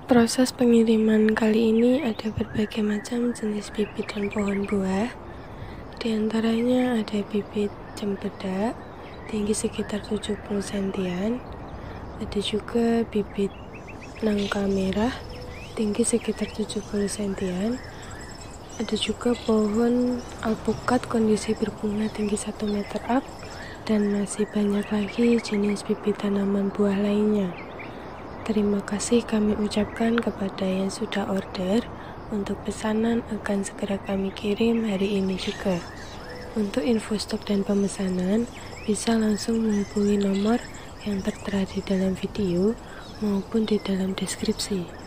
Proses pengiriman kali ini ada berbagai macam jenis bibit dan pohon buah. Di antaranya ada bibit cempedak, tinggi sekitar 70 cm. Ada juga bibit nangka merah, tinggi sekitar 70 cm. Ada juga pohon alpukat kondisi berbunga tinggi 1 meter up. Dan masih banyak lagi jenis bibit tanaman buah lainnya. Terima kasih kami ucapkan kepada yang sudah order. Untuk pesanan akan segera kami kirim hari ini juga. Untuk info stok dan pemesanan bisa langsung menghubungi nomor yang tertera di dalam video maupun di dalam deskripsi.